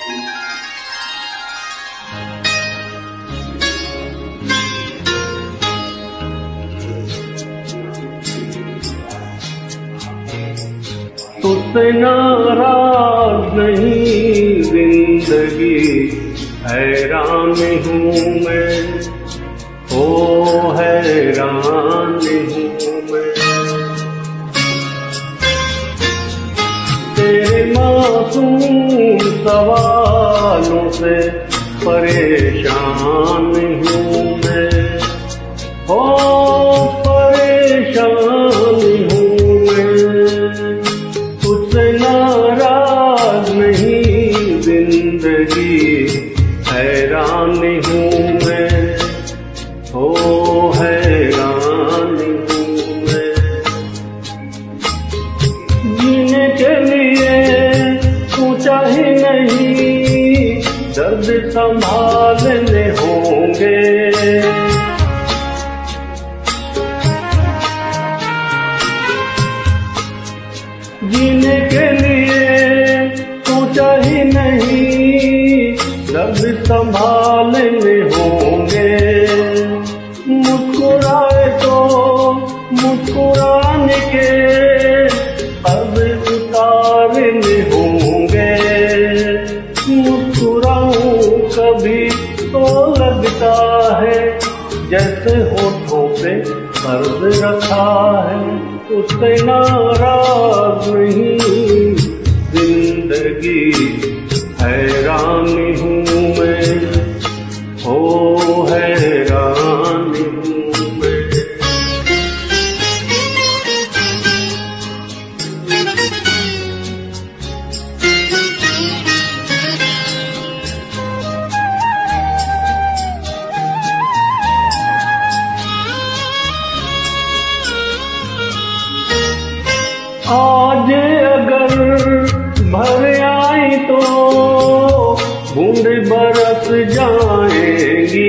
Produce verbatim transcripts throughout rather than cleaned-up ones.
तुझसे नाराज नहीं जिंदगी, हैरान हूँ मैं, ओ हैरान हूँ मैं। तेरे मासूम सवालों से परेशान हूँ मैं, ओ परेशान हूँ मैं। तुझसे नाराज नहीं जिंदगी, हैरान हूँ मैं, ओ हैरान हूँ मैं। जीने के लिए सोचा ही नहीं, दर्द संभालने होंगे। जीने के लिए सोचा ही नहीं, दर्द संभालने होंगे। मुस्कुराए तो मुस्कुराने के अब उतारने होंगे। मुस्कुराऊं कभी तो लगता है जैसे होठों पे कर्ज रखा है। उससे नाराज नहीं जिंदगी, हैरान हूँ मैं, ओ हैरान हूँ मैं। आज अगर भर आई तो बूंद बरस जाएंगी।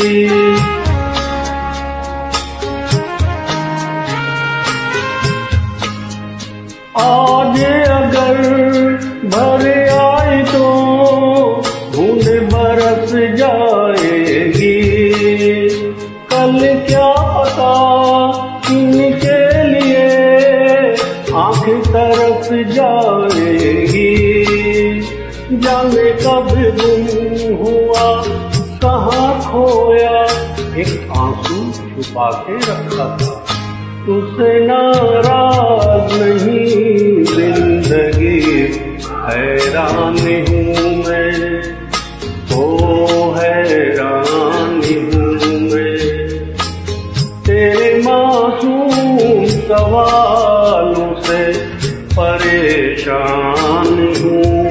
आज अगर भर आई तो बूंद बरस जाएंगी। कल क्या पता इनके लिए आँख तरफ जाएगी। जाने कब गुम हुआ कहाँ खोया, एक आंसू छुपा के रखा था। तुझसे नाराज नहीं जिंदगी, हैरान हूँ मैं, ओ हैरान हूँ मैं। तेरे मासूम सवालों से परेशान हूँ।